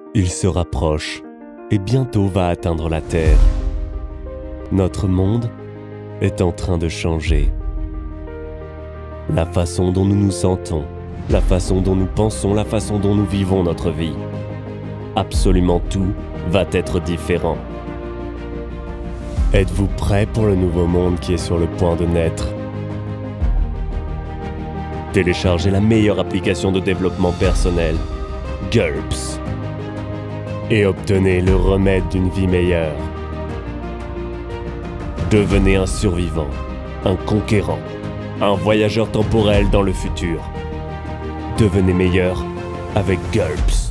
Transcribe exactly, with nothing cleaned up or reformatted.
Il se rapproche et bientôt va atteindre la Terre. Notre monde est en train de changer. La façon dont nous nous sentons, la façon dont nous pensons, la façon dont nous vivons notre vie. Absolument tout va être différent. Êtes-vous prêts pour le nouveau monde qui est sur le point de naître? Téléchargez la meilleure application de développement personnel, GURPS, et obtenez le remède d'une vie meilleure. Devenez un survivant, un conquérant, un voyageur temporel dans le futur. Devenez meilleur avec GURPS.